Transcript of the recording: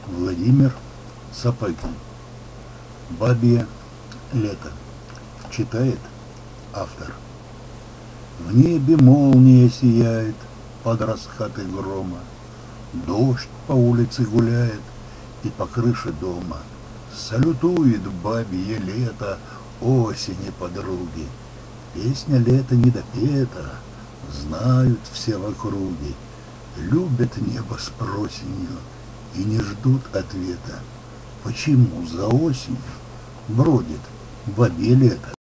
Владимир Сапыкин. Бабье лето. Читает автор. В небе молния сияет под раскаты грома, дождь по улице гуляет и по крыше дома. Салютует бабье лето осени подруги. Песня лета недопета, знают все в округе. Любят небо с просенью и не ждут ответа. Почему за осенью бродит бабье лето?